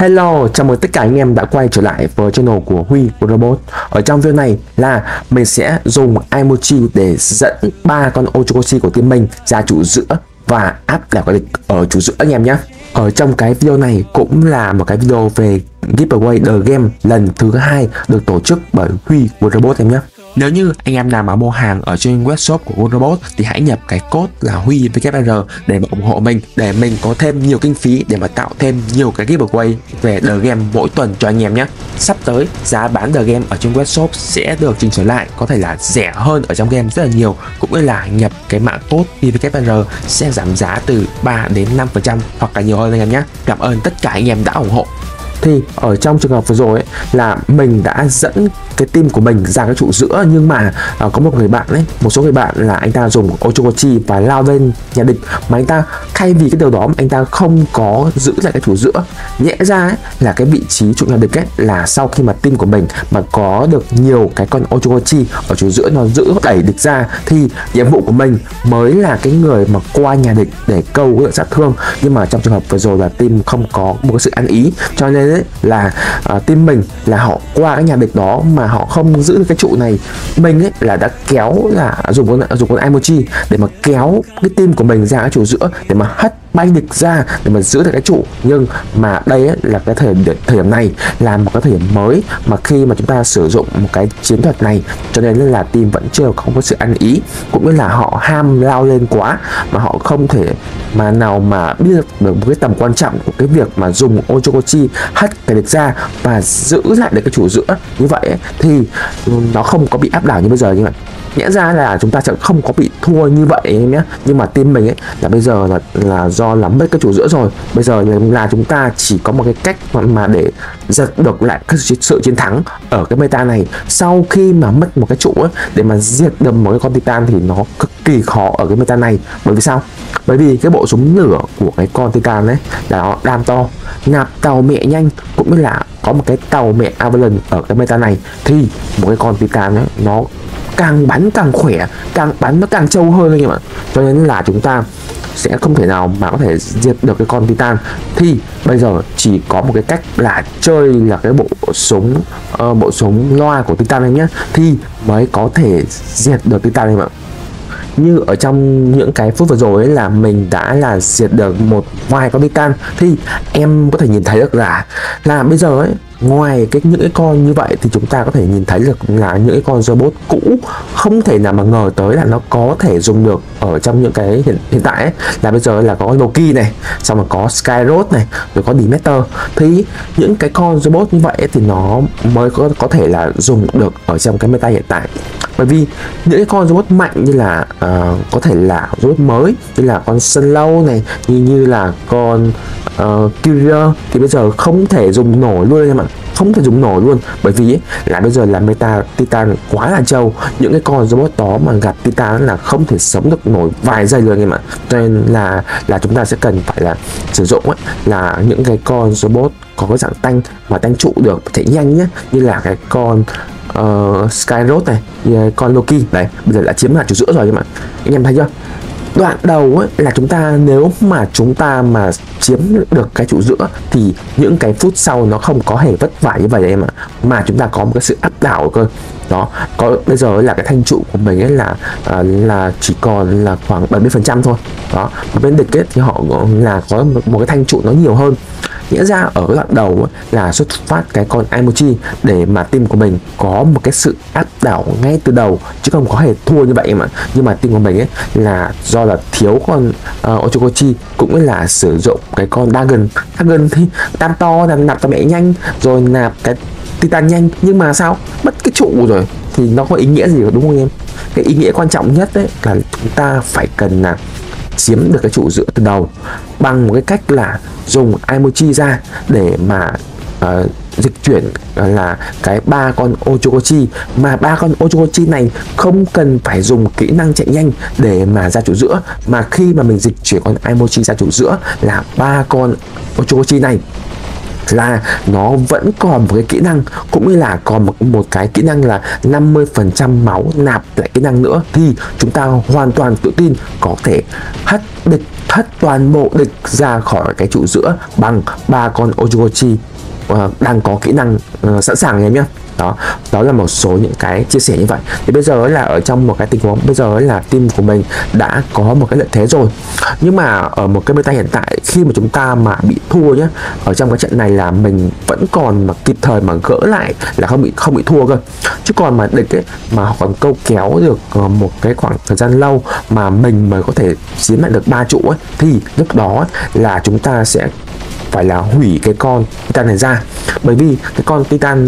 Hello, chào mừng tất cả anh em đã quay trở lại với channel của Huy Robot. Ở trong video này là mình sẽ dùng emoji để dẫn ba con Ochokochi của team mình ra trụ giữa và áp đảo kẻ địch ở trụ giữa anh em nhé. Ở trong cái video này cũng là một cái video về giveaway The Game lần thứ 2 được tổ chức bởi Huy Robot em nhé. Nếu như anh em nào mà mua hàng ở trên webshop của Robot thì hãy nhập cái code là Huy WR để mà ủng hộ mình, để mình có thêm nhiều kinh phí để mà tạo thêm nhiều cái giveaway về The Game mỗi tuần cho anh em nhé. Sắp tới giá bán The Game ở trên webshop sẽ được chỉnh trở lại, có thể là rẻ hơn ở trong game rất là nhiều, cũng như là nhập cái mã code Huy WR sẽ giảm giá từ 3 đến 5% hoặc là nhiều hơn anh em nhé. Cảm ơn tất cả anh em đã ủng hộ. Thì ở trong trường hợp vừa rồi ấy, là mình đã dẫn cái team của mình ra cái trụ giữa, nhưng mà có một người bạn ấy, một số người bạn là anh ta dùng Ochokochi và lao lên nhà địch, mà anh ta thay vì cái điều đó anh ta không có giữ lại cái trụ giữa. Nhẽ ra ấy, là cái vị trí trụ nhà địch ấy là sau khi mà team của mình mà có được nhiều cái con Ochokochi ở trụ giữa, nó giữ đẩy địch ra, thì nhiệm vụ của mình mới là cái người mà qua nhà địch để câu cái lượng sát thương. Nhưng mà trong trường hợp vừa rồi là team không có một cái sự ăn ý, cho nên ấy, là team mình là họ qua cái nhà địch đó mà họ không giữ được cái trụ này. Mình ấy là đã kéo là dùng con emoji để mà kéo cái team của mình ra cái trụ giữa để mà hất bay địch ra để mà giữ được cái trụ. Nhưng mà đây ấy, là cái thời điểm này là một cái thời điểm mới mà khi mà chúng ta sử dụng một cái chiến thuật này, cho nên là team vẫn chưa có sự ăn ý, cũng như là họ ham lao lên quá mà họ không thể mà nào mà biết được một cái tầm quan trọng của cái việc mà dùng Ochokochi hất cái địch ra và giữ lại được cái trụ giữa. Như vậy ấy, thì nó không có bị áp đảo như bây giờ. Như vậy nhẽ ra là chúng ta sẽ không có bị thua như vậy em nhé. Nhưng mà team mình ấy là bây giờ là do là mất cái trụ giữa rồi, bây giờ là chúng ta chỉ có một cái cách mà để giật được lại cái sự chiến thắng ở cái meta này. Sau khi mà mất một cái trụ ấy, để mà diệt được một cái con Titan thì nó cực kỳ khó ở cái meta này. Bởi vì sao? Bởi vì cái bộ súng lửa của cái con Titan ấy là nó đam to, nạp tàu mẹ nhanh, cũng như là có một cái tàu mẹ Avalon ở cái meta này, thì một cái con Titan ấy nó càng bắn càng khỏe, càng bắn nó càng trâu hơn anh em ạ. Cho nên là chúng ta sẽ không thể nào mà có thể diệt được cái con Titan. Thì bây giờ chỉ có một cái cách là chơi là cái bộ súng loa của Titan anh nhé, thì mới có thể diệt được Titan anh em ạ. Như ở trong những cái phút vừa rồi ấy, là mình đã là diệt được một vài con Titan, thì em có thể nhìn thấy được là bây giờ ấy, ngoài những cái con như vậy thì chúng ta có thể nhìn thấy được là những cái con robot cũ không thể nào mà ngờ tới là nó có thể dùng được ở trong những cái hiện tại ấy. Là bây giờ là có Loki này, xong rồi có Skyroad này, rồi có Demeter. Thì những cái con robot như vậy ấy, thì nó mới có thể là dùng được ở trong cái meta hiện tại. Bởi vì những cái con robot mạnh như là có thể là robot mới như là con Slow này, như là con Kyrier thì bây giờ không thể dùng nổi luôn em ạ, không thể dùng nổi luôn. Bởi vì ấy, là bây giờ là meta Titan quá là trâu, những cái con robot đó mà gặp Titan là không thể sống được nổi vài giây luôn em ạ. Cho nên là chúng ta sẽ cần phải là sử dụng ấy, là những cái con robot có cái dạng tanh mà tanh trụ được, chạy nhanh nhé, như là cái con Skyroad này, con Loki đấy, bây giờ đã chiếm lại trụ giữa rồi em ạ. Anh em thấy chưa? Đoạn đầu ấy là nếu mà chúng ta mà chiếm được cái trụ giữa thì những cái phút sau nó không có hề vất vả như vậy em ạ, mà chúng ta có một cái sự áp đảo cơ. Đó, bây giờ là cái thanh trụ của mình ấy là chỉ còn là khoảng 70% thôi. Đó, bên địch ấy thì họ là có một cái thanh trụ nó nhiều hơn. Nghĩa ra ở cái đoạn đầu ấy, là xuất phát cái con emoji để mà team của mình có một cái sự áp đảo ngay từ đầu, chứ không có hề thua như vậy mà. Nhưng mà team của mình ấy là do là thiếu con Ochokochi, cũng là sử dụng cái con Dagon thì tam to là nạp tàu mẹ nhanh, rồi nạp cái Titan nhanh, nhưng mà sao mất cái trụ rồi thì nó có ý nghĩa gì đúng không em? Cái ý nghĩa quan trọng nhất đấy là chúng ta phải cần là chiếm được cái trụ giữa từ đầu bằng một cái cách là dùng emoji ra để mà dịch chuyển là cái ba con Ochokochi, mà ba con Ochokochi này không cần phải dùng kỹ năng chạy nhanh để mà ra trụ giữa, mà khi mà mình dịch chuyển con emoji ra trụ giữa là ba con Ochokochi này là nó vẫn còn một cái kỹ năng, cũng như là còn một cái kỹ năng là 50% máu nạp lại kỹ năng nữa, thì chúng ta hoàn toàn tự tin có thể hất toàn bộ địch ra khỏi cái trụ giữa bằng 3 con Ojikochi đang có kỹ năng sẵn sàng em nhé. Đó là một số những cái chia sẻ như vậy. Thì bây giờ là ở trong một cái tình huống bây giờ là team của mình đã có một cái lợi thế rồi, nhưng mà ở một cái meta hiện tại khi mà chúng ta mà bị thua nhé, ở trong cái trận này là mình vẫn còn mà kịp thời mà gỡ lại là không bị thua cơ, chứ còn mà địch ấy mà họ còn câu kéo được một cái khoảng thời gian lâu mà mình mới có thể chiếm lại được 3 trụ ấy, thì lúc đó là chúng ta sẽ phải là hủy cái con Titan này ra, bởi vì cái con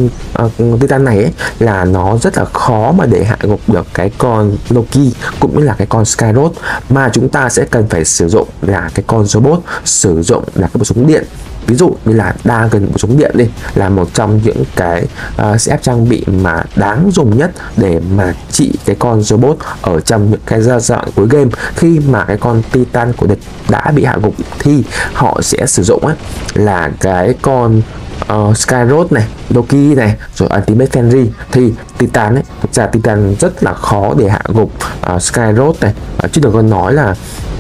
Titan này ấy, là nó rất là khó mà để hạ gục được cái con Loki cũng như là cái con Skyros, mà chúng ta sẽ cần phải sử dụng là cái con robot, sử dụng là cái bộ súng điện. Ví dụ như là đa gần bộ súng điện đi là một trong những cái CF trang bị mà đáng dùng nhất để mà trị cái con robot ở trong những cái giai đoạn cuối game. Khi mà cái con Titan của địch đã bị hạ gục thì họ sẽ sử dụng ấy là cái con Skyros này, Loki này, rồi Ultimate Fenrir. Thì Titan ấy, thực ra Titan rất là khó để hạ gục Skyros này, chứ đừng có nói là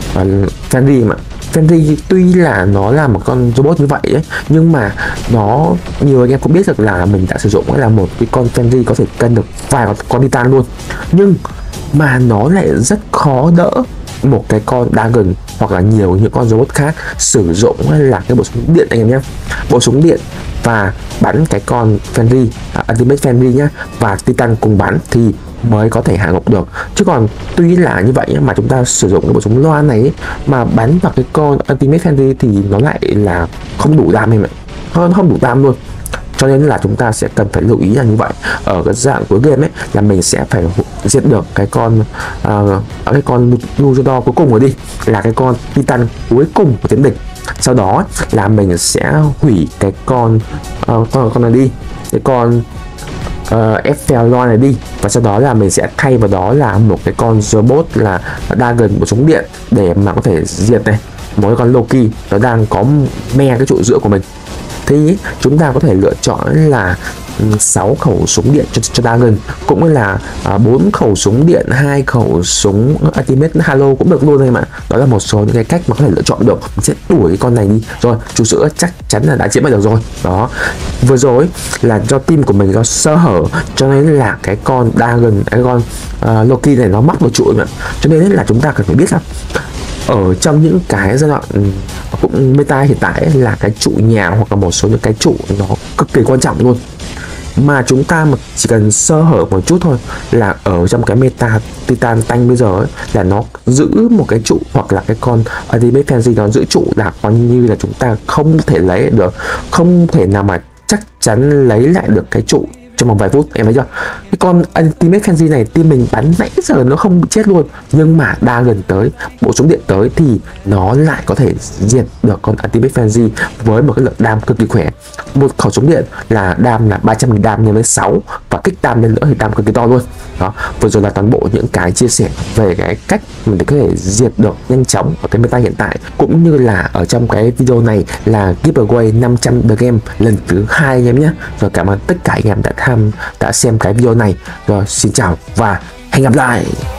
Fenrir mà. Fenrir tuy là nó là một con robot như vậy ấy, nhưng mà nó nhiều anh em cũng biết được là mình đã sử dụng là một cái con Fenrir có thể cân được vài con Titan luôn, nhưng mà nó lại rất khó đỡ một cái con Dragon hoặc là nhiều những con robot khác sử dụng là cái bộ súng điện anh em nhé, bộ súng điện và bắn cái con Fenrir, Ultimate Fenrir nhá, và Titan cùng bắn thì mới có thể hạ gục được. Chứ còn tuy là như vậy mà chúng ta sử dụng cái bộ súng loan này ấy, mà bắn vào cái con Ultimate Fenrir thì nó lại là không đủ đam em ạ, không đủ đam luôn. Cho nên là chúng ta sẽ cần phải lưu ý là như vậy, ở cái dạng cuối game ấy là mình sẽ phải diệt được cái con Luchador cuối cùng rồi đi, là cái con Titan cuối cùng của chiến địch. Sau đó là mình sẽ hủy cái con này đi, cái con Ephelon này đi, và sau đó là mình sẽ thay vào đó là một cái con robot là đa gần một súng điện để mà có thể diệt này một cái con Loki nó đang có me cái trụ giữa của mình. Thì chúng ta có thể lựa chọn là 6 khẩu súng điện cho Dragon, cũng là 4 khẩu súng điện, 2 khẩu súng Ultimate Halo cũng được luôn em ạ. Đó là một số những cái cách mà có thể lựa chọn được. Mình sẽ đuổi cái con này đi, rồi chú sữa chắc chắn là đã chiếm được rồi. Đó, vừa rồi là do team của mình do sơ hở, cho nên là cái con Dragon, cái con Loki này nó mắc vào trụ em ạ. Cho nên là chúng ta cần phải biết là ở trong những cái giai đoạn cũng meta hiện tại là cái trụ nhà hoặc là một số những cái trụ nó cực kỳ quan trọng luôn, mà chúng ta mà chỉ cần sơ hở một chút thôi là ở trong cái meta Titan tanh bây giờ ấy, là nó giữ một cái trụ hoặc là cái con Ultimate Fenrir nó giữ trụ là coi như là chúng ta không thể lấy được, không thể nào mà chắc chắn lấy lại được cái trụ trong vòng vài phút, em thấy chưa? Cái con Ultimate Fenrir này team mình bắn nãy giờ nó không bị chết luôn, nhưng mà đa gần tới bộ súng điện tới thì nó lại có thể diệt được con Ultimate Fenrir với một cái lượng đam cực kỳ khỏe. Một khẩu súng điện là đam là 300.000 đam nhân với 6 và kích đam lên nữa thì đam cực kỳ to luôn. Đó, vừa rồi là toàn bộ những cái chia sẻ về cái cách mình có thể diệt được nhanh chóng ở cái meta hiện tại, cũng như là ở trong cái video này là giveaway 500 the game lần thứ 2 anh em nhé. Rồi cảm ơn tất cả anh em đã xem cái video này. Rồi xin chào và hẹn gặp lại.